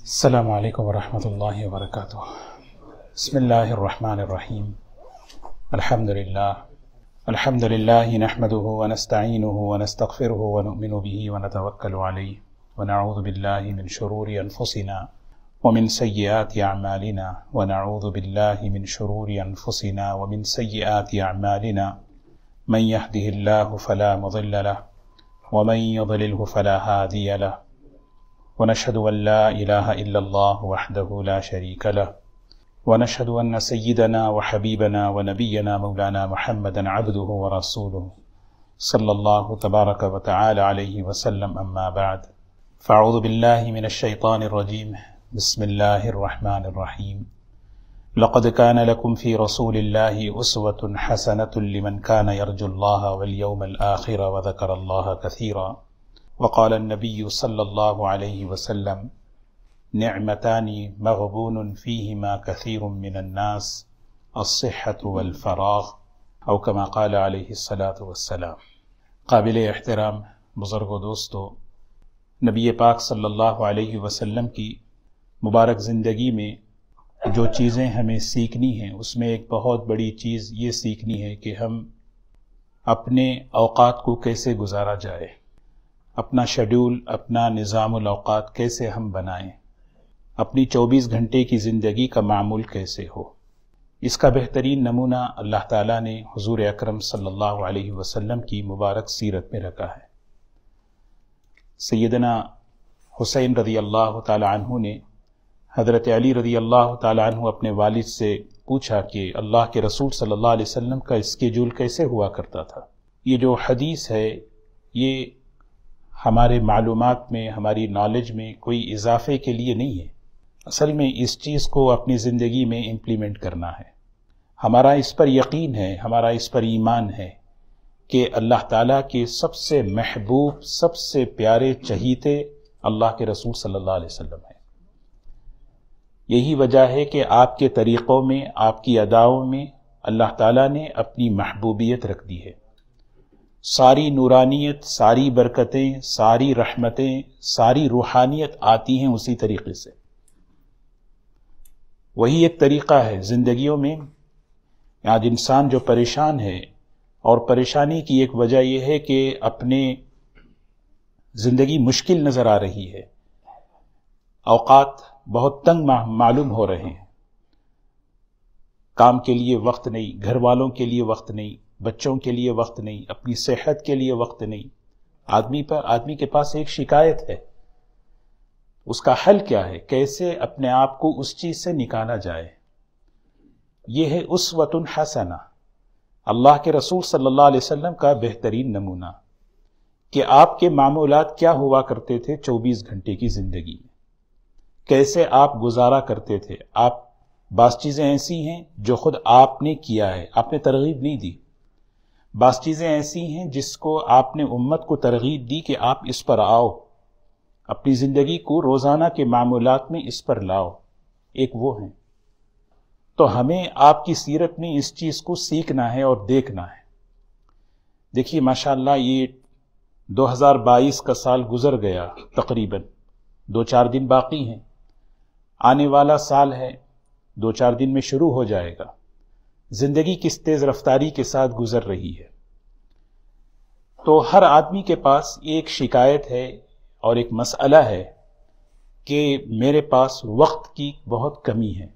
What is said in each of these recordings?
السلام علیکم ورحمۃ اللہ وبرکاتہ۔ بسم اللہ الرحمن الرحیم۔ الحمد للہ نحمده ونستعینه ونستغفره ونؤمن به ونتوکل علیہ ونعوذ باللہ من شرور انفسنا ومن سیئات اعمالنا من سیئات اعمالنا من يهده الله فلا مضل له ومن يضلله فلا هادي له ونشهد أن لا إله إلا الله وحده لا شريك له ونشهد أن سيدنا وحبيبنا ونبينا مولانا محمدا عبده ورسوله صلى الله تبارك وتعالى عليه وسلم، أما بعد، فأعوذ بالله من الشيطان الرجيم، بسم الله الرحمن الرحيم۔ لقد كان لكم في رسول الله أسوة حسنة لمن كان يرجو الله واليوم الآخر وذكر الله كثيرا، وقال النبي صلى الله عليه وسلم: نعمتان مغبون فيهما كثير من الناس، الصحة والفراغ، او كما قال عليه الصلاة والسلام۔ قابل احترام بزرگ و دوستو، نبی پاک صلی اللہ علیہ وسلم کی مبارک زندگی میں جو چیزیں ہمیں سیکھنی ہیں، اس میں ایک بہت بڑی چیز یہ سیکھنی ہے کہ ہم اپنے اوقات کو کیسے گزارا جائے، اپنا شیڈول، اپنا نظام الاوقات کیسے ہم بنائیں، اپنی 24 گھنٹے کی زندگی کا معمول کیسے ہو۔ اس کا بہترین نمونہ اللہ تعالیٰ نے حضور اکرم صلی اللہ علیہ وسلم کی مبارک سیرت میں رکھا ہے۔ سیدنا حسین رضی اللہ تعالی عنہ نے حضرت علی رضی اللہ تعالی عنہ اپنے والد سے پوچھا کہ اللہ کے رسول صلی اللہ علیہ وسلم کا اسکیڈول کیسے ہوا کرتا تھا۔ یہ جو حدیث ہے یہ ہمارے معلومات میں، ہماری نالج میں کوئی اضافے کے لیے نہیں ہے، اصل میں اس چیز کو اپنی زندگی میں امپلیمنٹ کرنا ہے۔ ہمارا اس پر یقین ہے، ہمارا اس پر ایمان ہے کہ اللہ تعالیٰ کے سب سے محبوب، سب سے پیارے چہیتے اللہ کے رسول صلی اللہ علیہ وسلم ہیں۔ یہی وجہ ہے کہ آپ کے طریقوں میں، آپ کی اداؤں میں اللہ تعالیٰ نے اپنی محبوبیت رکھ دی ہے۔ ساری نورانیت، ساری برکتیں، ساری رحمتیں، ساری روحانیت آتی ہیں اسی طریقے سے۔ وہی ایک طریقہ ہے زندگیوں میں۔ آج انسان جو پریشان ہے، اور پریشانی کی ایک وجہ یہ ہے کہ اپنے زندگی مشکل نظر آ رہی ہے، اوقات بہت تنگ معلوم ہو رہے ہیں، کام کے لیے وقت نہیں، گھر والوں کے لیے وقت نہیں، بچوں کے لیے وقت نہیں، اپنی صحت کے لیے وقت نہیں۔ آدمی کے پاس ایک شکایت ہے، اس کا حل کیا ہے؟ کیسے اپنے آپ کو اس چیز سے نکالا جائے؟ یہ ہے اسوۃ حسنہ، اللہ کے رسول صلی اللہ علیہ وسلم کا بہترین نمونہ کہ آپ کے معمولات کیا ہوا کرتے تھے 24 گھنٹے کی زندگی میں، کیسے آپ گزارا کرتے تھے۔ آپ بعض چیزیں ایسی ہیں جو خود آپ نے کیا ہے، آپ نے ترغیب نہیں دی، بعض چیزیں ایسی ہیں جس کو آپ نے امت کو ترغیب دی کہ آپ اس پر آؤ، اپنی زندگی کو روزانہ کے معمولات میں اس پر لاؤ، ایک وہ ہیں۔ تو ہمیں آپ کی سیرت میں اس چیز کو سیکھنا ہے اور دیکھنا ہے۔ دیکھیے ماشاءاللہ یہ 2022 کا سال گزر گیا، تقریباً 2-4 دن باقی ہیں، آنے والا سال ہے، 2-4 دن میں شروع ہو جائے گا۔ زندگی کس تیز رفتاری کے ساتھ گزر رہی ہے۔ تو ہر آدمی کے پاس ایک شکایت ہے اور ایک مسئلہ ہے کہ میرے پاس وقت کی بہت کمی ہے،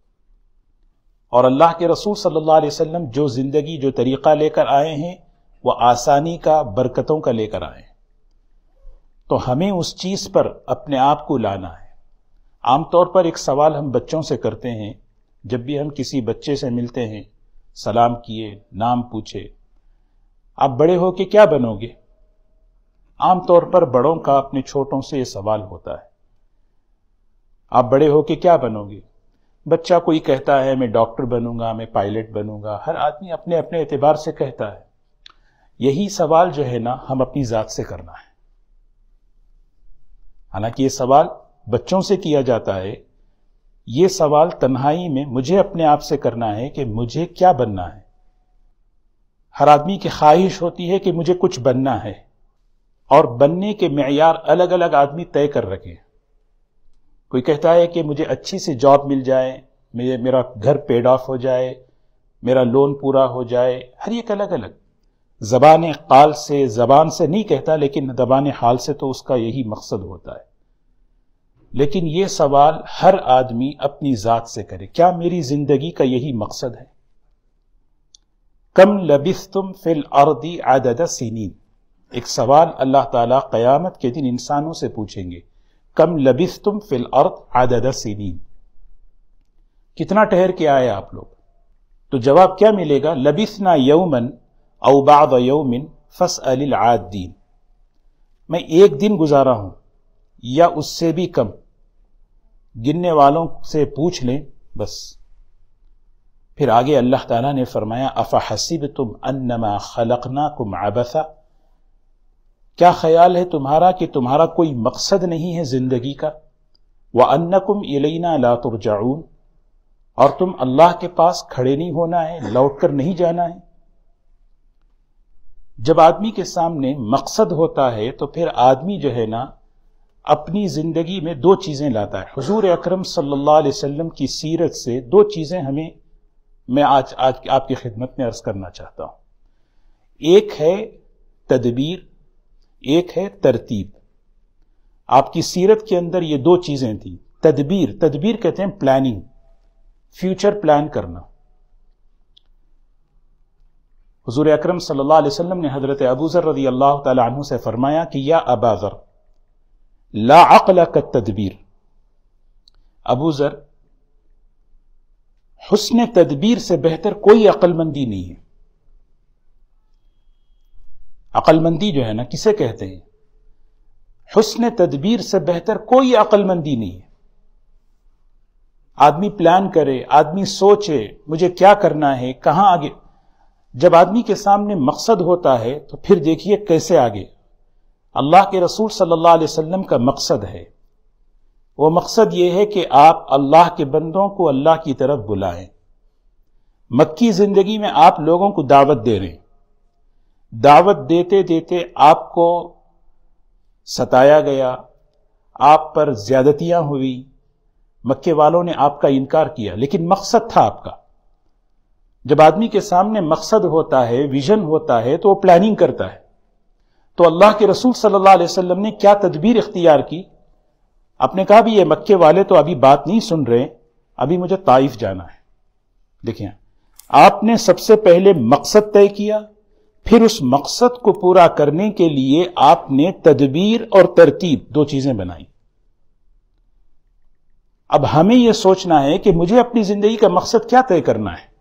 اور اللہ کے رسول صلی اللہ علیہ وسلم جو زندگی، جو طریقہ لے کر آئے ہیں وہ آسانی کا، برکتوں کا لے کر آئے ہیں۔ تو ہمیں اس چیز پر اپنے آپ کو لانا ہے۔ عام طور پر ایک سوال ہم بچوں سے کرتے ہیں، جب بھی ہم کسی بچے سے ملتے ہیں، سلام کیے، نام پوچھے، آپ بڑے ہو کے کیا بنو گے؟ عام طور پر بڑوں کا اپنے چھوٹوں سے یہ سوال ہوتا ہے، آپ بڑے ہو کے کیا بنو گے؟ بچہ کوئی کہتا ہے میں ڈاکٹر بنوں گا، میں پائلٹ بنوں گا، ہر آدمی اپنے اپنے اعتبار سے کہتا ہے۔ یہی سوال جو ہے نا ہم اپنی ذات سے کرنا ہے۔ حالانکہ یہ سوال بچوں سے کیا جاتا ہے، یہ سوال تنہائی میں مجھے اپنے آپ سے کرنا ہے کہ مجھے کیا بننا ہے۔ ہر آدمی کی خواہش ہوتی ہے کہ مجھے کچھ بننا ہے، اور بننے کے معیار الگ الگ آدمی طے کر رکھے۔ کوئی کہتا ہے کہ مجھے اچھی سی جاب مل جائے، میرا گھر پیڈ آف ہو جائے، میرا لون پورا ہو جائے. ہر ایک الگ الگ زبان قال سے، زبان سے نہیں کہتا، لیکن زبان حال سے تو اس کا یہی مقصد ہوتا ہے. لیکن یہ سوال ہر آدمی اپنی ذات سے کرے، کیا میری زندگی کا یہی مقصد ہے؟ کم لبثتم فی الارض عدد سنین، ایک سوال اللہ تعالیٰ قیامت کے دن انسانوں سے پوچھیں گے. کم لبثتم فی الارض عدد سنین، کتنا ٹھہر کے آئے آپ لوگ؟ تو جواب کیا ملے گا؟ لبثنا یوما او بعض یوم فاسأل العادین، میں ایک دن گزارا ہوں یا اس سے بھی کم، گننے والوں سے پوچھ لیں بس. پھر آگے اللہ تعالیٰ نے فرمایا افحسبتم انما خلقناکم عبثا، کیا خیال ہے تمہارا کہ تمہارا کوئی مقصد نہیں ہے زندگی کا؟ وَأَنَّكُمْ إِلَيْنَا لَا تُرْجَعُونَ، اور تم اللہ کے پاس کھڑے نہیں ہونا ہے، لوٹ کر نہیں جانا ہے. جب آدمی کے سامنے مقصد ہوتا ہے تو پھر آدمی جو ہے نا اپنی زندگی میں دو چیزیں لاتا ہے. حضور اکرم صلی اللہ علیہ وسلم کی سیرت سے دو چیزیں میں آج آپ کی خدمت میں عرض کرنا چاہتا ہوں. ایک ہے تدبیر، ایک ہے ترتیب. آپ کی سیرت کے اندر یہ دو چیزیں تھیں. تدبیر کہتے ہیں پلاننگ، فیوچر پلان کرنا. حضور اکرم صلی اللہ علیہ وسلم نے حضرت ابو ذر رضی اللہ تعالی عنہ سے فرمایا کہ یا ابا ذر لا عقل کالتدبیر، ابو ذر حسن تدبیر سے بہتر کوئی عقل مندی نہیں ہے. عقل مندی جو ہے نا کسے کہتے ہیں؟ حسن تدبیر سے بہتر کوئی عقل مندی نہیں ہے. آدمی پلان کرے، آدمی سوچے مجھے کیا کرنا ہے، کہاں آگے. جب آدمی کے سامنے مقصد ہوتا ہے تو پھر دیکھیے کیسے آگے. اللہ کے رسول صلی اللہ علیہ وسلم کا مقصد ہے، وہ مقصد یہ ہے کہ آپ اللہ کے بندوں کو اللہ کی طرف بلائیں. مکی زندگی میں آپ لوگوں کو دعوت دے رہے ہیں، دعوت دیتے دیتے آپ کو ستایا گیا، آپ پر زیادتیاں ہوئی، مکے والوں نے آپ کا انکار کیا، لیکن مقصد تھا آپ کا. جب آدمی کے سامنے مقصد ہوتا ہے، ویژن ہوتا ہے، تو وہ پلاننگ کرتا ہے. تو اللہ کے رسول صلی اللہ علیہ وسلم نے کیا تدبیر اختیار کی؟ آپ نے کہا بھی یہ مکے والے تو ابھی بات نہیں سن رہے، ابھی مجھے طائف جانا ہے. دیکھیں، آپ نے سب سے پہلے مقصد طے کیا، پھر اس مقصد کو پورا کرنے کے لیے آپ نے تدبیر اور ترتیب دو چیزیں بنائی. اب ہمیں یہ سوچنا ہے کہ مجھے اپنی زندگی کا مقصد کیا طے کرنا ہے.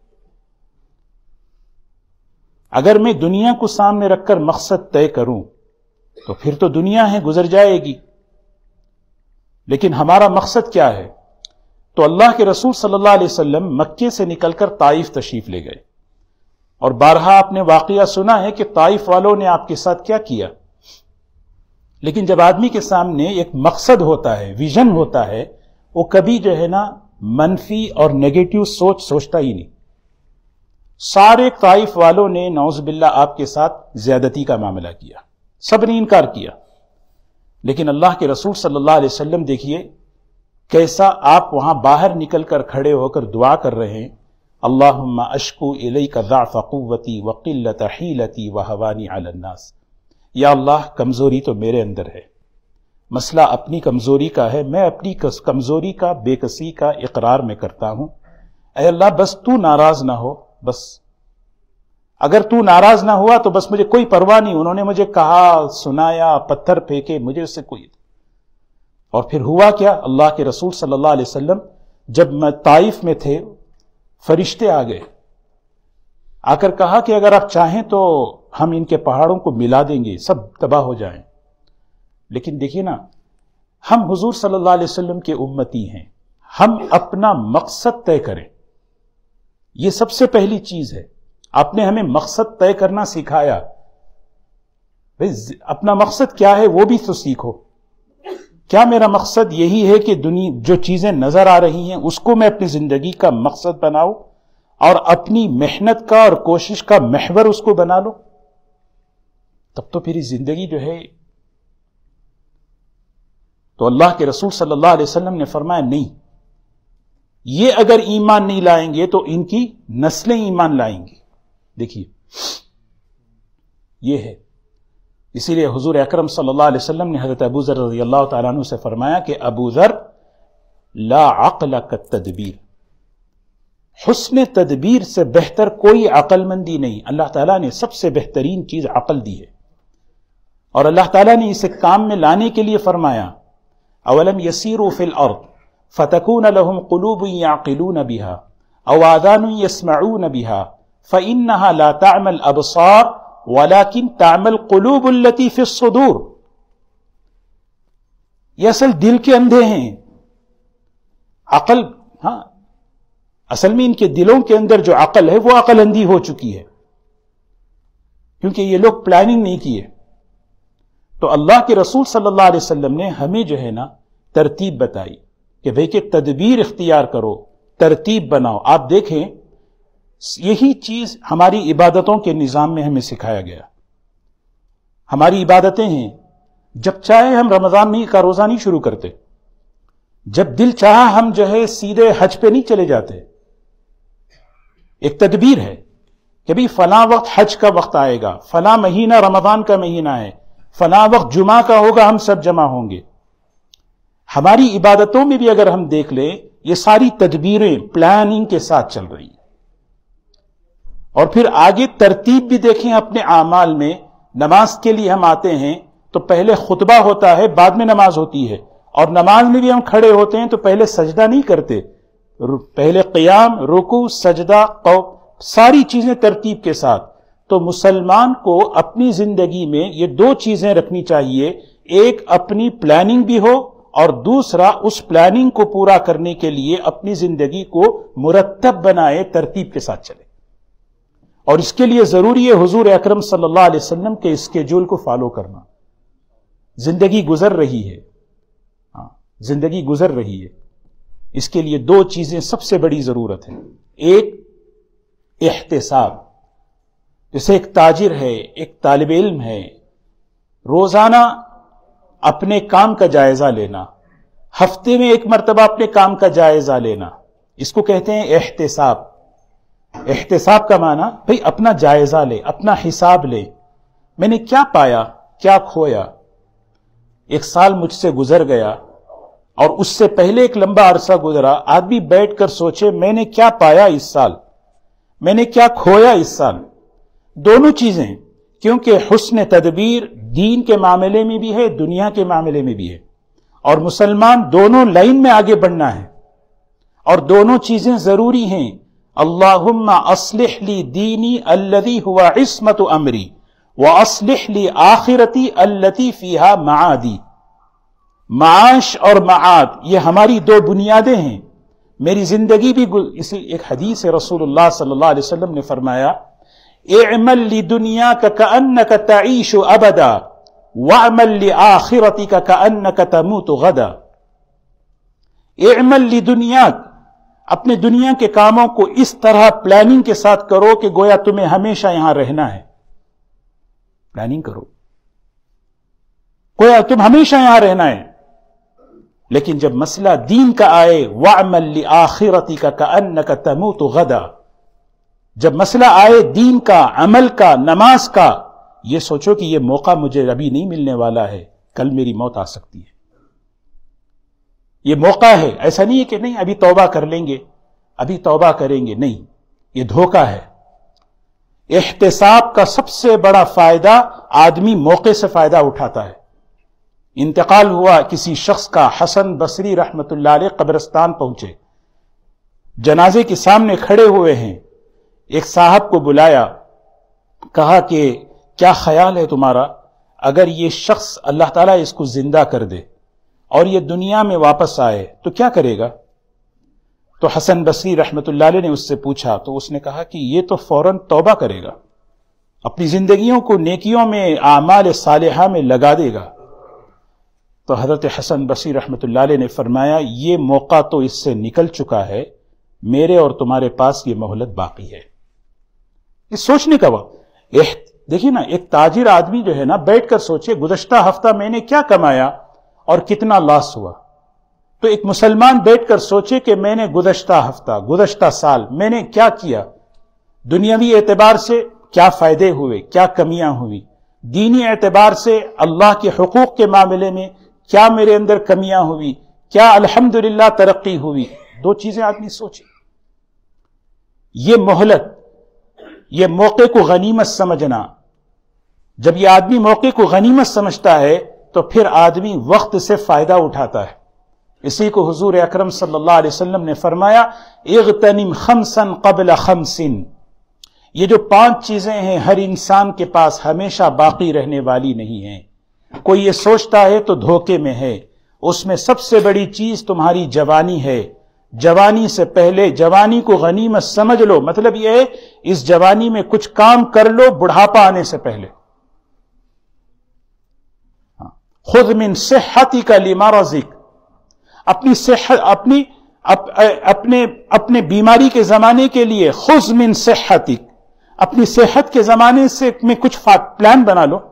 اگر میں دنیا کو سامنے رکھ کر مقصد طے کروں تو پھر تو دنیا ہے گزر جائے گی، لیکن ہمارا مقصد کیا ہے؟ تو اللہ کے رسول صلی اللہ علیہ وسلم مکے سے نکل کر طائف تشریف لے گئے، اور بارہا آپ نے واقعہ سنا ہے کہ طائف والوں نے آپ کے ساتھ کیا کیا. لیکن جب آدمی کے سامنے ایک مقصد ہوتا ہے، ویژن ہوتا ہے، وہ کبھی جو ہے نا منفی اور نیگیٹو سوچتا ہی نہیں. سارے طائف والوں نے نعوذ باللہ آپ کے ساتھ زیادتی کا معاملہ کیا، سب نے انکار کیا. لیکن اللہ کے رسول صلی اللہ علیہ وسلم دیکھیے کیسا آپ وہاں باہر نکل کر کھڑے ہو کر دعا کر رہے ہیں، اللہم اشکو الیک ضعف قوتی وقلت حیلتی وہوانی علی الناس. یا اللہ کمزوری تو میرے اندر ہے، مسئلہ اپنی کمزوری کا ہے، میں اپنی کمزوری کا، بے کسی کا اقرار میں کرتا ہوں. اے اللہ بس تو ناراض نہ ہو، بس اگر تو ناراض نہ ہوا تو بس مجھے کوئی پرواہ نہیں. انہوں نے مجھے کہا، سنایا، پتھر پھینکے، مجھے اس سے کوئی. اور پھر ہوا کیا؟ اللہ کے رسول صلی اللہ علیہ وسلم جب میں طائف میں تھے، فرشتے آ گئے، آ کر کہا کہ اگر آپ چاہیں تو ہم ان کے پہاڑوں کو ملا دیں گے، سب تباہ ہو جائیں. لیکن دیکھیے نا، ہم حضور صلی اللہ علیہ وسلم کے امتی ہیں، ہم اپنا مقصد طے کریں. یہ سب سے پہلی چیز ہے. آپ نے ہمیں مقصد طے کرنا سکھایا. اپنا مقصد کیا ہے وہ بھی تو سیکھو. کیا میرا مقصد یہی ہے کہ جو چیزیں نظر آ رہی ہیں اس کو میں اپنی زندگی کا مقصد بناؤں اور اپنی محنت کا اور کوشش کا محور اس کو بنا لو؟ تب تو پھر زندگی جو ہے تو اللہ کے رسول صلی اللہ علیہ وسلم نے فرمایا نہیں، یہ اگر ایمان نہیں لائیں گے تو ان کی نسلیں ایمان لائیں گی. دیکھیے یہ ہے. اسی لیے حضور اکرم صلی اللہ علیہ وسلم نے حضرت ابو ذر رضی اللہ تعالیٰ عنہ سے فرمایا کہ ابو ذر لا عقل کالتدبیر، حسن تدبیر سے بہتر کوئی عقل مندی نہیں. اللہ تعالیٰ نے سب سے بہترین چیز عقل دی ہے، اور اللہ تعالیٰ نے اسے کام میں لانے کے لیے فرمایا اولم یسیروا فی الارض فتکون لهم قلوب یعقلون بها او آذان یسمعون بها فإنها لا تعمى الابصار ولكن تعمى القلوب التي في الصدور. یہ اصل دل کے اندھے ہیں. عقل، ہاں اصل میں ان کے دلوں کے اندر جو عقل ہے وہ عقل اندھی ہو چکی ہے، کیونکہ یہ لوگ پلاننگ نہیں کیے. تو اللہ کے رسول صلی اللہ علیہ وسلم نے ہمیں جو ہے نا ترتیب بتائی کہ بھئی کہ تدبیر اختیار کرو، ترتیب بناؤ. آپ دیکھیں یہی چیز ہماری عبادتوں کے نظام میں ہمیں سکھایا گیا. ہماری عبادتیں ہیں، جب چاہے ہم رمضان کا روزہ نہیں شروع کرتے، جب دل چاہا ہم جو ہے سیدھے حج پہ نہیں چلے جاتے. ایک تدبیر ہے کہ بھئی فلاں وقت حج کا وقت آئے گا، فلاں مہینہ رمضان کا مہینہ ہے، فلاں وقت جمعہ کا ہوگا، ہم سب جمع ہوں گے. ہماری عبادتوں میں بھی اگر ہم دیکھ لیں یہ ساری تدبیریں پلاننگ کے ساتھ چل رہی ہیں. اور پھر آگے ترتیب بھی دیکھیں اپنے اعمال میں. نماز کے لیے ہم آتے ہیں تو پہلے خطبہ ہوتا ہے، بعد میں نماز ہوتی ہے. اور نماز میں بھی ہم کھڑے ہوتے ہیں تو پہلے سجدہ نہیں کرتے، پہلے قیام، رکوع، سجدہ، ساری چیزیں ترتیب کے ساتھ. تو مسلمان کو اپنی زندگی میں یہ دو چیزیں رکھنی چاہیے، ایک اپنی پلاننگ بھی ہو، اور دوسرا اس پلاننگ کو پورا کرنے کے لیے اپنی زندگی کو مرتب بنائے، ترتیب کے ساتھ چلے. اور اس کے لیے ضروری ہے حضور اکرم صلی اللہ علیہ وسلم کے اسکیڈول کو فالو کرنا. زندگی گزر رہی ہے، ہاں زندگی گزر رہی ہے، اس کے لیے دو چیزیں سب سے بڑی ضرورت ہے. ایک احتساب، جیسے ایک تاجر ہے، ایک طالب علم ہے، روزانہ اپنے کام کا جائزہ لینا، ہفتے میں ایک مرتبہ اپنے کام کا جائزہ لینا، اس کو کہتے ہیں احتساب. احتساب کا معنی بھئی اپنا جائزہ لے، اپنا حساب لے. میں نے کیا پایا، کیا کھویا. ایک سال مجھ سے گزر گیا اور اس سے پہلے ایک لمبا عرصہ گزرا. آدمی بیٹھ کر سوچے میں نے کیا پایا اس سال، میں نے کیا کھویا اس سال. دونوں چیزیں، کیونکہ حسن تدبیر دین کے معاملے میں بھی ہے، دنیا کے معاملے میں بھی ہے. اور مسلمان دونوں لائن میں آگے بڑھنا ہے، اور دونوں چیزیں ضروری ہیں. اللہم اصلح لی دینی الذی ہوا عصمت امری واصلح لی آخرتی التی فیہا معادی. معاش اور معاد یہ ہماری دو بنیادیں ہیں. میری زندگی بھی اسی ایک حدیث رسول اللہ صلی اللہ علیہ وسلم نے فرمایا اعمل لدنیاک کأنک تعیش ابدا واعمل لآخرتک کأنک تموت غدا. اعمل لدنیاک، اپنے دنیا کے کاموں کو اس طرح پلاننگ کے ساتھ کرو کہ گویا تمہیں ہمیشہ یہاں رہنا ہے. پلاننگ کرو گویا تم ہمیشہ یہاں رہنا ہے. لیکن جب مسئلہ دین کا آئے وَعْمَلْ لِآخِرَتِكَ كَأَنَّكَ تَمُوتُ غَدًا، جب مسئلہ آئے دین کا، عمل کا، نماز کا، یہ سوچو کہ یہ موقع مجھے ابھی نہیں ملنے والا ہے، کل میری موت آ سکتی ہے. یہ موقع ہے، ایسا نہیں ہے کہ نہیں ابھی توبہ کر لیں گے، ابھی توبہ کریں گے، نہیں، یہ دھوکہ ہے. احتساب کا سب سے بڑا فائدہ آدمی موقع سے فائدہ اٹھاتا ہے. انتقال ہوا کسی شخص کا، حسن بصری رحمت اللہ علیہ قبرستان پہنچے، جنازے کے سامنے کھڑے ہوئے ہیں. ایک صاحب کو بلایا، کہا کہ کیا خیال ہے تمہارا اگر یہ شخص اللہ تعالیٰ اس کو زندہ کر دے اور یہ دنیا میں واپس آئے تو کیا کرے گا؟ تو حسن بصری رحمت اللہ علیہ نے اس سے پوچھا تو اس نے کہا کہ یہ تو فوراً توبہ کرے گا، اپنی زندگیوں کو نیکیوں میں، اعمال صالحہ میں لگا دے گا. تو حضرت حسن بصری رحمت اللہ علیہ نے فرمایا یہ موقع تو اس سے نکل چکا ہے، میرے اور تمہارے پاس یہ مہلت باقی ہے. یہ سوچنے کا وقت. دیکھیے نا، ایک تاجر آدمی جو ہے نا بیٹھ کر سوچے گزشتہ ہفتہ میں نے کیا کمایا اور کتنا لاس ہوا. تو ایک مسلمان بیٹھ کر سوچے کہ میں نے گزشتہ ہفتہ، گزشتہ سال میں نے کیا کیا، دنیاوی اعتبار سے کیا فائدے ہوئے، کیا کمیاں ہوئی، دینی اعتبار سے اللہ کے حقوق کے معاملے میں کیا میرے اندر کمیاں ہوئی، کیا الحمدللہ ترقی ہوئی. 2 چیزیں آدمی سوچے. یہ مہلت، یہ موقع کو غنیمت سمجھنا. جب یہ آدمی موقع کو غنیمت سمجھتا ہے تو پھر آدمی وقت سے فائدہ اٹھاتا ہے. اسی کو حضور اکرم صلی اللہ علیہ وسلم نے فرمایا اغتنم خمسا قبل خمس. یہ جو 5 چیزیں ہیں ہر انسان کے پاس ہمیشہ باقی رہنے والی نہیں ہیں. کوئی یہ سوچتا ہے تو دھوکے میں ہے. اس میں سب سے بڑی چیز تمہاری جوانی ہے. جوانی سے پہلے جوانی کو غنیمت سمجھ لو. مطلب یہ ہے اس جوانی میں کچھ کام کر لو بڑھاپا آنے سے پہلے. خذ من صحتک لمرضک. اپنی صحت، اپنے بیماری کے زمانے کے لیے خذ من صحتک، اپنی صحت کے زمانے سے میں کچھ پلان بنا لو.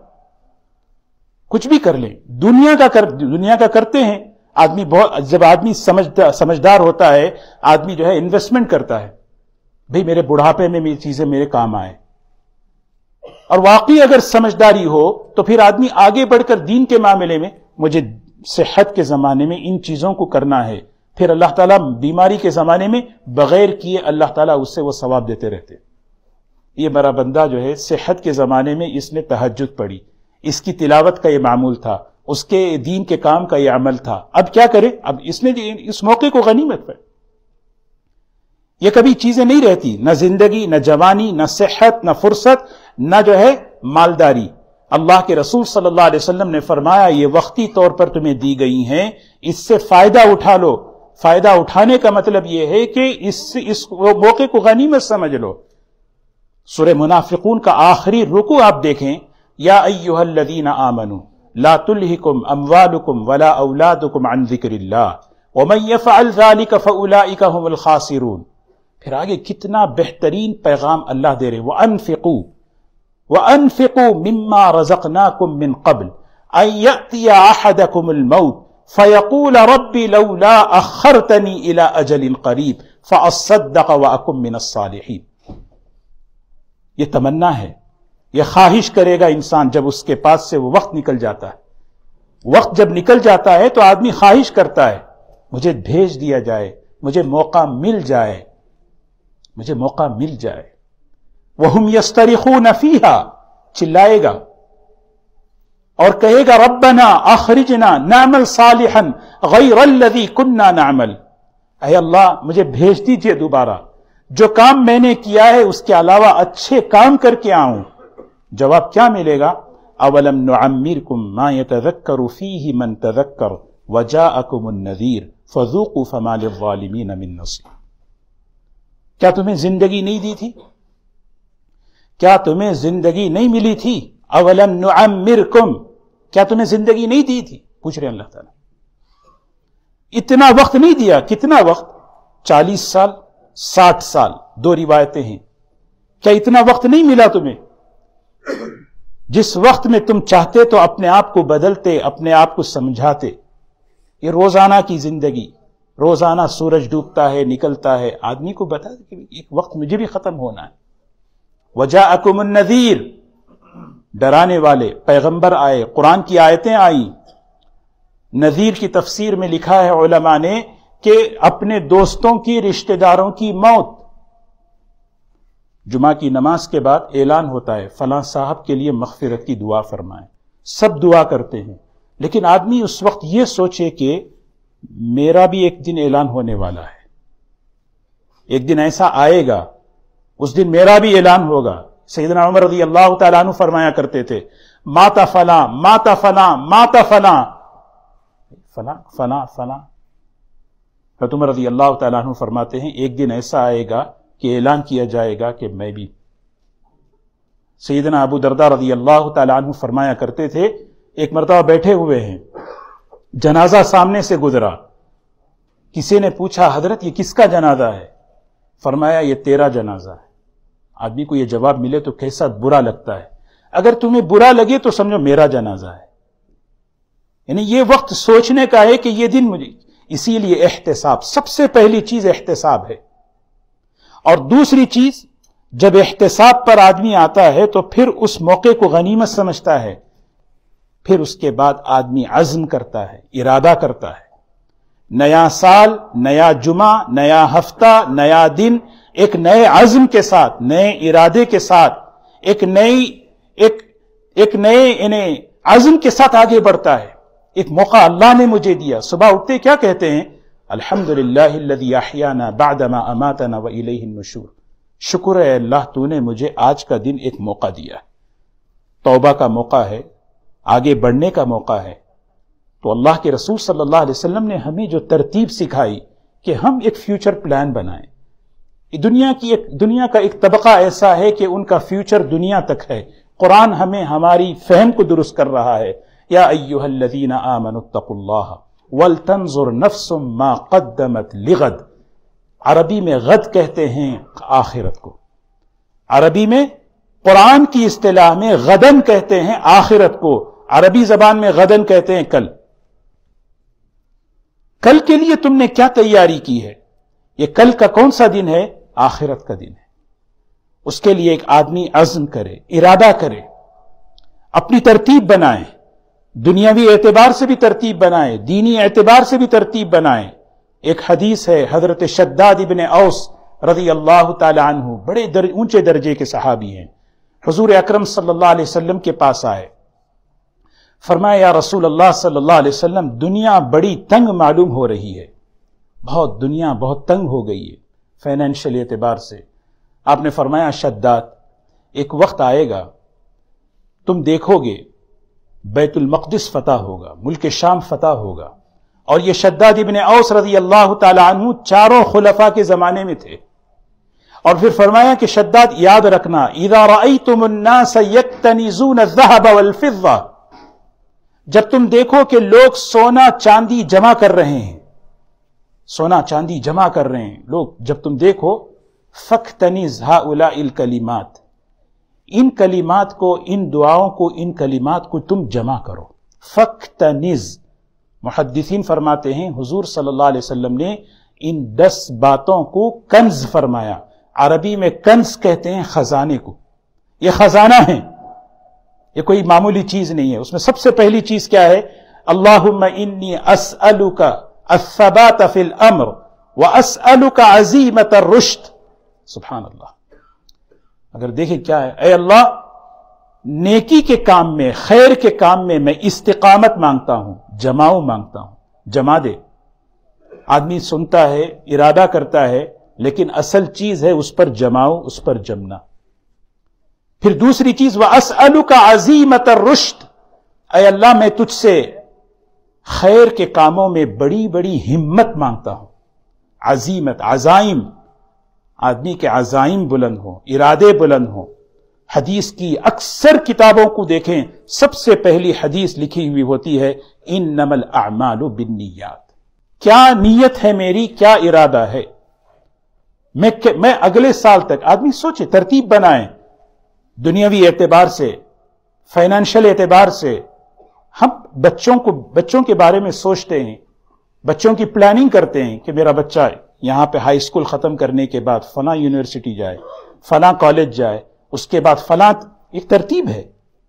کچھ بھی کر لیں. دنیا کا کرتے ہیں آدمی. جب آدمی سمجھدار ہوتا ہے آدمی جو ہے انویسٹمنٹ کرتا ہے. بھئی میرے بڑھاپے میں یہ چیزیں میرے کام آئے. اور واقعی اگر سمجھداری ہو تو پھر آدمی آگے بڑھ کر دین کے معاملے میں مجھے صحت کے زمانے میں ان چیزوں کو کرنا ہے. پھر اللہ تعالیٰ بیماری کے زمانے میں بغیر کیے اللہ تعالیٰ اس سے وہ ثواب دیتے رہتے. یہ میرا بندہ جو ہے صحت کے زمانے میں اس نے تہجد پڑھی، اس کی تلاوت کا یہ معمول تھا، اس کے دین کے کام کا یہ عمل تھا. اب کیا کرے؟ اب اس نے اس موقع کو غنیمت پہ. یہ کبھی چیزیں نہیں رہتی، نہ زندگی، نہ جوانی، نہ صحت، نہ فرصت، نہ جو ہے مالداری. اللہ کے رسول صلی اللہ علیہ وسلم نے فرمایا یہ وقتی طور پر تمہیں دی گئی ہیں، اس سے فائدہ اٹھا لو. فائدہ اٹھانے کا مطلب یہ ہے کہ اس موقع کو غنیمت سمجھ لو. سورہ منافقون کا آخری رکوع آپ دیکھیں، یا ایھا الذین آمنوا لا تلہکم اموالکم ولا اولادکم عن ذکر اللہ ومن یفعل ذلک فاولئک هم الخاسرون. پھر آگے کتنا بہترین پیغام اللہ دے رہے. وَأَنفِقُوا مِمَّا رَزَقْنَاكُم مِّن قَبْلِ أَن يَأْتِيَ أَحَدَكُمُ الْمَوْتُ فَيَقُولَ رَبِّ لَوْلَا أَخَّرْتَنِي إِلَىٰ أَجَلٍ قَرِيبٍ فَأَصَّدَّقَ وَأَكُن مِّنَ الصَّالِحِينَ. یہ تمنا ہے، یہ خواہش کرے گا انسان جب اس کے پاس سے وہ وقت نکل جاتا ہے. وقت جب نکل جاتا ہے تو آدمی خواہش کرتا ہے مجھے بھیج دیا جائے، مجھے موقع مل جائے، مجھے موقع مل جائے. وَهُمْ يَسْتَرِخُونَ فِيهَا، چلائے گا اور کہے گا ربنا اخرجنا نعمل صالحا غیر الذی کننا نعمل. اے اللہ مجھے بھیج دیجئے دوبارہ، جو کام میں نے کیا ہے اس کے علاوہ اچھے کام کر کے آؤں. جواب کیا ملے گا؟ اولم نعمرکم ما یتذکر فیہ من تذکر وجاءکم النذیر فذوقوا فما للظالمین من نصیر. کیا تمہیں زندگی نہیں دی تھی؟ کیا تمہیں زندگی نہیں ملی تھی؟ اولم نعمرکم، کیا تمہیں زندگی نہیں دی تھی؟ پوچھ رہے ہیں اللہ تعالیٰ. اتنا وقت نہیں دیا. کتنا وقت؟ 40 سال، 60 سال، 2 روایتیں ہیں. کیا اتنا وقت نہیں ملا تمہیں؟ جس وقت میں تم چاہتے تو اپنے آپ کو بدلتے، اپنے آپ کو سمجھاتے. یہ روزانہ کی زندگی، روزانہ سورج ڈوبتا ہے، نکلتا ہے. آدمی کو بتا کہ ایک وقت مجھے بھی ختم ہونا ہے. وجاءکم النذیر، ڈرانے والے پیغمبر آئے، قرآن کی آیتیں آئیں. نذیر کی تفسیر میں لکھا ہے علماء نے کہ اپنے دوستوں کی، رشتہ داروں کی موت. جمعہ کی نماز کے بعد اعلان ہوتا ہے فلاں صاحب کے لیے مغفرت کی دعا فرمائیں. سب دعا کرتے ہیں، لیکن آدمی اس وقت یہ سوچے کہ میرا بھی ایک دن اعلان ہونے والا ہے، ایک دن ایسا آئے گا، اس دن میرا بھی اعلان ہوگا. سیدنا عمر رضی اللہ تعالیٰ عنہ فرمایا کرتے تھے ماتا فلاں، ماتا فلاں، ماتا فلاں، فلاں فلاں فلاں. حضرت عمر رضی اللہ تعالیٰ عنہ فرماتے ہیں ایک دن ایسا آئے گا کہ اعلان کیا جائے گا کہ میں بھی. سیدنا ابو درداء رضی اللہ تعالیٰ عنہ فرمایا کرتے تھے ایک مرتبہ بیٹھے ہوئے ہیں، جنازہ سامنے سے گزرا. کسی نے پوچھا حضرت یہ کس کا جنازہ ہے؟ فرمایا یہ تیرا جنازہ ہے. آدمی کو یہ جواب ملے تو کیسا برا لگتا ہے. اگر تمہیں برا لگے تو سمجھو میرا جنازہ ہے. یعنی یہ وقت سوچنے کا ہے کہ یہ دن مجھے، اسی لیے احتساب، سب سے پہلی چیز احتساب ہے. اور دوسری چیز، جب احتساب پر آدمی آتا ہے تو پھر اس موقع کو غنیمت سمجھتا ہے، پھر اس کے بعد آدمی عزم کرتا ہے، ارادہ کرتا ہے. نیا سال، نیا جمعہ، نیا ہفتہ، نیا دن، ایک نئے عزم کے ساتھ، نئے ارادے کے ساتھ، ایک نئے عزم کے ساتھ آگے بڑھتا ہے. ایک موقع اللہ نے مجھے دیا. صبح اٹھتے کیا کہتے ہیں؟ الحمدللہ الذی احیانا بعدما اماتنا والیہ النشور. شکر ہے اللہ تو نے مجھے آج کا دن ایک موقع دیا ہے، توبہ کا موقع ہے، آگے بڑھنے کا موقع ہے. تو اللہ کے رسول صلی اللہ علیہ وسلم نے ہمیں جو ترتیب سکھائی کہ ہم ایک فیوچر پلان بنائیں. دنیا کا ایک طبقہ ایسا ہے کہ ان کا فیوچر دنیا تک ہے. قرآن ہمیں ہماری فہم کو درست کر رہا ہے. یا ایھا الذین آمنوا اتقوا اللہ ولتنظر نفس ما قدمت لغد. عربی میں غد کہتے ہیں آخرت کو. عربی میں، قرآن کی اصطلاح میں غدن کہتے ہیں آخرت کو. عربی زبان میں غدن کہتے ہیں کل. کل کے لیے تم نے کیا تیاری کی ہے؟ یہ کل کا کون سا دن ہے؟ آخرت کا دن ہے. اس کے لیے ایک آدمی عزم کرے، ارادہ کرے، اپنی ترتیب بنائے، دنیاوی اعتبار سے بھی ترتیب بنائے، دینی اعتبار سے بھی ترتیب بنائے. ایک حدیث ہے، حضرت شداد ابن اوس رضی اللہ تعالی عنہ، بڑے اونچے درجے کے صحابی ہیں، حضور اکرم صلی اللہ علیہ وسلم کے پاس آئے. فرمایا یا رسول اللہ صلی اللہ علیہ وسلم، دنیا بڑی تنگ معلوم ہو رہی ہے، دنیا بہت تنگ ہو گئی ہے فائنینشیل اعتبار سے. آپ نے فرمایا شداد، ایک وقت آئے گا تم دیکھو گے بیت المقدس فتح ہوگا، ملک شام فتح ہوگا. اور یہ شداد ابن اوس رضی اللہ تعالی عنہ چاروں خلفاء کے زمانے میں تھے. اور پھر فرمایا کہ شداد یاد رکھنا، اذا رأیتم الناس یکتنزون الذهب والفضة، جب تم دیکھو کہ لوگ سونا چاندی جمع کر رہے ہیں، سونا چاندی جمع کر رہے ہیں لوگ، جب تم دیکھو فاکتنز ہؤلاء الکلمات، ان کلمات کو، ان دعاؤں کو، ان کلمات کو تم جمع کرو. فاکتنز، محدثین فرماتے ہیں حضور صلی اللہ علیہ وسلم نے ان 10 باتوں کو کنز فرمایا. عربی میں کنز کہتے ہیں خزانے کو. یہ خزانہ ہے، یہ کوئی معمولی چیز نہیں ہے. اس میں سب سے پہلی چیز کیا ہے؟ اللہم انی اسألک الثبات فی الامر واسألک عزیمت الرشد. سبحان اللہ. اگر دیکھیں کیا ہے، اے اللہ نیکی کے کام میں، خیر کے کام میں میں استقامت مانگتا ہوں، جماؤ مانگتا ہوں. جما دے. آدمی سنتا ہے، ارادہ کرتا ہے، لیکن اصل چیز ہے اس پر جماؤ، اس پر جمنا. پھر دوسری چیز وَأَسْأَلُكَ عَزِيمَةَ الرُّشْدِ، اے اللہ میں تجھ سے خیر کے کاموں میں بڑی بڑی ہمت مانگتا ہوں. عزیمت، عزائم، آدمی کے عزائم بلند ہوں، ارادے بلند ہوں. حدیث کی اکثر کتابوں کو دیکھیں، سب سے پہلی حدیث لکھی ہوئی ہوتی ہے انما الاعمال بالنیات. کیا نیت ہے میری، کیا ارادہ ہے. میں اگلے سال تک، آدمی سوچے، ترتیب بنائیں، دنیاوی اعتبار سے، فائنینشیل اعتبار سے. ہم بچوں کے بارے میں سوچتے ہیں، بچوں کی پلاننگ کرتے ہیں کہ میرا بچہ یہاں پہ ہائی اسکول ختم کرنے کے بعد فلاں یونیورسٹی جائے، فلاں کالج جائے، اس کے بعد فلاں. ایک ترتیب ہے،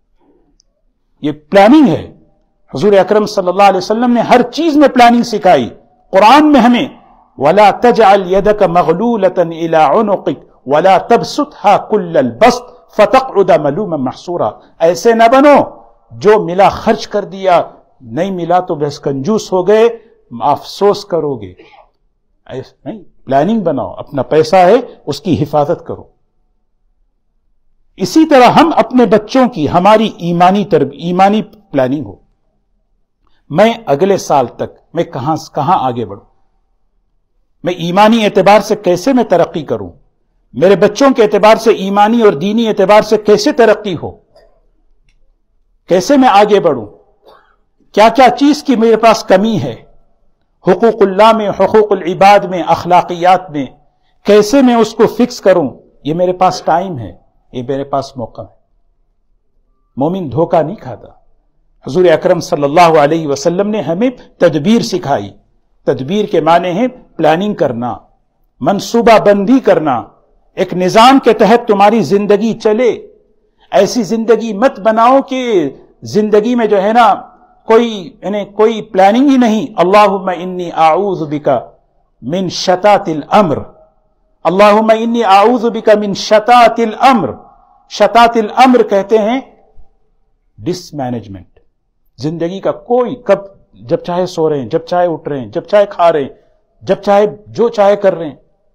یہ پلاننگ ہے. حضور اکرم صلی اللہ علیہ وسلم نے ہر چیز میں پلاننگ سکھائی. قرآن میں ہمیں وَلَا تَجْعَلْ يَدَكَ مَغْلُولَةً إِلَىٰ عُنُقِكَ وَلَا تَبْسُطْهَا كُلَّ الْبَسْطِ فَتَقْعُدَ مَلُومًا مَحْسُورًا. ایسے نہ بنو جو ملا خرچ کر دیا، نہیں ملا تو بس کنجوس ہو گئے، افسوس کرو گے. نہیں، پلاننگ بناؤ، اپنا پیسہ ہے اس کی حفاظت کرو. اسی طرح ہم اپنے بچوں کی، ہماری ایمانی پلاننگ ہو. میں اگلے سال تک میں کہاں آگے بڑھوں، میں ایمانی اعتبار سے کیسے میں ترقی کروں، میرے بچوں کے اعتبار سے، ایمانی اور دینی اعتبار سے کیسے ترقی ہو، کیسے میں آگے بڑھوں، کیا کیا چیز کی میرے پاس کمی ہے، حقوق اللہ میں، حقوق العباد میں، اخلاقیات میں کیسے میں اس کو فکس کروں. یہ میرے پاس ٹائم ہے، یہ میرے پاس موقع ہے. مومن دھوکہ نہیں کھاتا. حضور اکرم صلی اللہ علیہ وسلم نے ہمیں تدبیر سکھائی. تدبیر کے معنی ہے پلاننگ کرنا، منصوبہ بندی کرنا، ایک نظام کے تحت تمہاری زندگی چلے. ایسی زندگی مت بناؤ کہ زندگی میں جو ہے نا کوئی پلاننگ ہی نہیں. اللہم انی اعوذ بک من شتات الامر، اللہم انی اعوذ بک من شتات الامر. شتات الامر کہتے ہیں ڈس مینجمنٹ. زندگی کا کوئی کب جب چاہے سو رہے ہیں، جب چاہے اٹھ رہے ہیں، جب چاہے کھا رہے ہیں، جب چاہے جو چاہے کر رہے ہیں.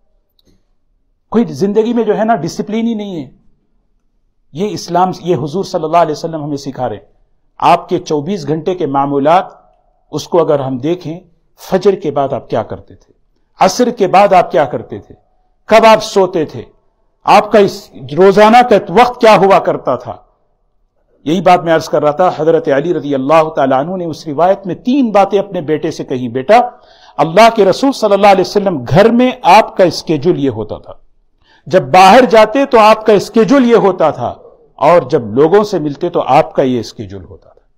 کوئی زندگی میں جو ہے نا ڈسپلین ہی نہیں ہے. یہ اسلام، یہ حضور صلی اللہ علیہ وسلم ہمیں سکھا رہے ہیں. آپ کے 24 گھنٹے کے معمولات اس کو اگر ہم دیکھیں، فجر کے بعد آپ کیا کرتے تھے، عصر کے بعد آپ کیا کرتے تھے، کب آپ سوتے تھے، آپ کا روزانہ کا وقت کیا ہوا کرتا تھا. یہی بات میں عرض کر رہا تھا. حضرت علی رضی اللہ تعالیٰ عنہ نے اس روایت میں 3 باتیں اپنے بیٹے سے کہیں. بیٹا، اللہ کے رسول صلی اللہ علیہ وسلم گھر میں آپ کا اسکیجول یہ ہوتا تھا، جب باہر جاتے تو آپ کا اسکیجول یہ ہوتا تھا، اور جب لوگوں سے ملتے تو آپ کا یہ اسکیجول ہوتا تھا.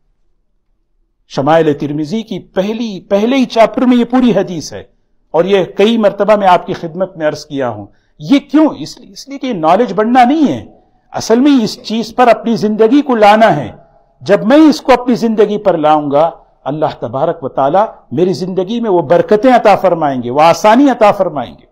شمائل ترمذی کی پہلے ہی چیپٹر میں یہ پوری حدیث ہے، اور یہ کئی مرتبہ میں آپ کی خدمت میں عرض کیا ہوں. یہ کیوں؟ اس لیے کہ یہ نالج بڑھنا نہیں ہے، اصل میں اس چیز پر اپنی زندگی کو لانا ہے. جب میں اس کو اپنی زندگی پر لاؤں گا، اللہ تبارک و تعالی میری زندگی میں وہ برکتیں عطا فرمائیں گے، وہ آسانی عطا فرمائیں گے.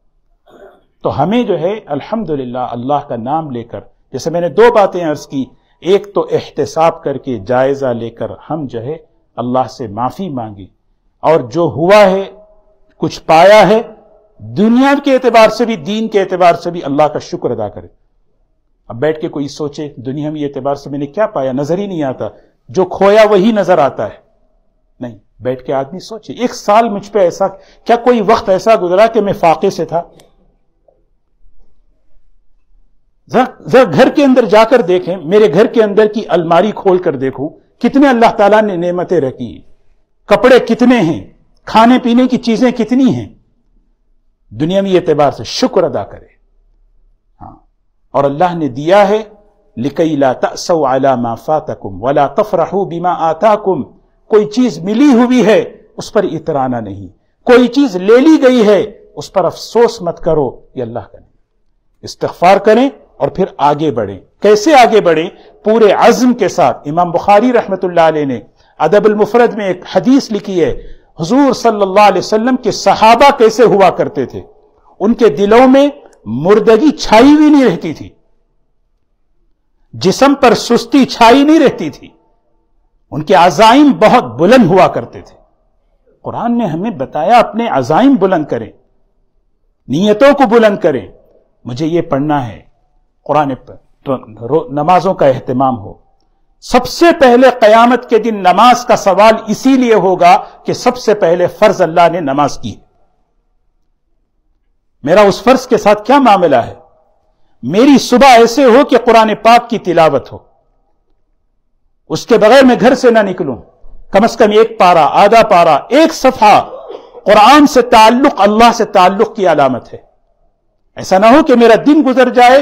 تو ہمیں جو ہے الحمدللہ اللہ کا نام لے کر، جیسے میں نے 2 باتیں عرض کی، ایک تو احتساب کر کے جائزہ لے کر ہم جو ہے اللہ سے معافی مانگی، اور جو ہوا ہے کچھ پایا ہے دنیا کے اعتبار سے بھی دین کے اعتبار سے بھی اللہ کا شکر ادا کرے. اب بیٹھ کے کوئی سوچے دنیاوی اعتبار سے میں نے کیا پایا، نظر ہی نہیں آتا، جو کھویا وہی نظر آتا ہے. نہیں، بیٹھ کے آدمی سوچے 1 سال مجھ پہ ایسا کیا کوئی وقت ایسا گزرا کہ میں فاقے سے تھا. ذرا گھر کے اندر جا کر دیکھیں، میرے گھر کے اندر کی الماری کھول کر دیکھوں کتنے اللہ تعالیٰ نے نعمتیں رکھی ہیں، کپڑے کتنے ہیں، کھانے پینے کی چیزیں کتنی ہیں. دنیاوی اعتبار سے شکر ادا کرے. ہاں، اور اللہ نے دیا ہے لِكَيْ لَا تَأْسَوْا عَلَى مَا فَاتَكُمْ وَلَا تَفْرَحُوا بِمَا آتَاكُمْ. کوئی چیز ملی ہوئی ہے اس پر اترانا نہیں، کوئی چیز لے لی گئی ہے اس پر افسوس مت کرو. یہ اللہ کا نہیں. استغفار کریں اور پھر آگے بڑھیں. کیسے آگے بڑھیں؟ پورے عزم کے ساتھ. امام بخاری رحمت اللہ علیہ نے ادب المفرد میں ایک حدیث لکھی ہے، حضور صلی اللہ علیہ وسلم کے صحابہ کیسے ہوا کرتے تھے. ان کے دلوں میں مردگی چھائی ہوئی نہیں رہتی تھی، جسم پر سستی چھائی نہیں رہتی تھی، ان کے عزائم بہت بلند ہوا کرتے تھے. قرآن نے ہمیں بتایا اپنے عزائم بلند کریں، نیتوں کو بلند کریں. مجھے یہ پڑھنا ہے، قرآن نمازوں کا اہتمام ہو. سب سے پہلے قیامت کے دن نماز کا سوال اسی لیے ہوگا کہ سب سے پہلے فرض اللہ نے نماز کی. میرا اس فرض کے ساتھ کیا معاملہ ہے؟ میری صبح ایسے ہو کہ قرآن پاک کی تلاوت ہو، اس کے بغیر میں گھر سے نہ نکلوں. کم از کم 1 پارہ، آدھا پارہ، 1 صفحہ قرآن سے تعلق، اللہ سے تعلق کی علامت ہے. ایسا نہ ہو کہ میرا دن گزر جائے.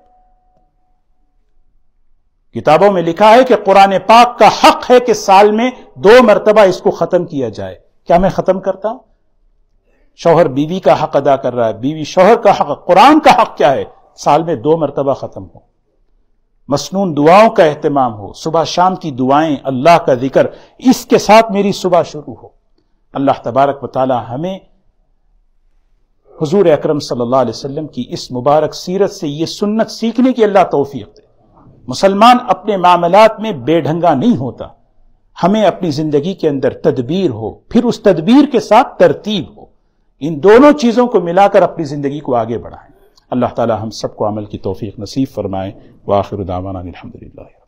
کتابوں میں لکھا ہے کہ قرآن پاک کا حق ہے کہ سال میں 2 مرتبہ اس کو ختم کیا جائے. کیا میں ختم کرتا ہوں؟ شوہر بیوی کا حق ادا کر رہا ہے، بیوی شوہر کا حق. قرآن کا حق کیا ہے؟ سال میں 2 مرتبہ ختم ہو. مسنون دعاؤں کا اہتمام ہو، صبح شام کی دعائیں، اللہ کا ذکر، اس کے ساتھ میری صبح شروع ہو. اللہ تبارک و تعالی ہمیں حضور اکرم صلی اللہ علیہ وسلم کی اس مبارک سیرت سے یہ سنت سیکھنے کی اللہ توفیق دے. مسلمان اپنے معاملات میں بے ڈھنگا نہیں ہوتا. ہمیں اپنی زندگی کے اندر تدبیر ہو، پھر اس تدبیر کے ساتھ ترتیب ہو. ان دونوں چیزوں کو ملا کر اپنی زندگی کو آگے بڑھائیں. اللہ تعالی ہم سب کو عمل کی توفیق نصیب فرمائے. وآخر دعوانا الحمدللہ.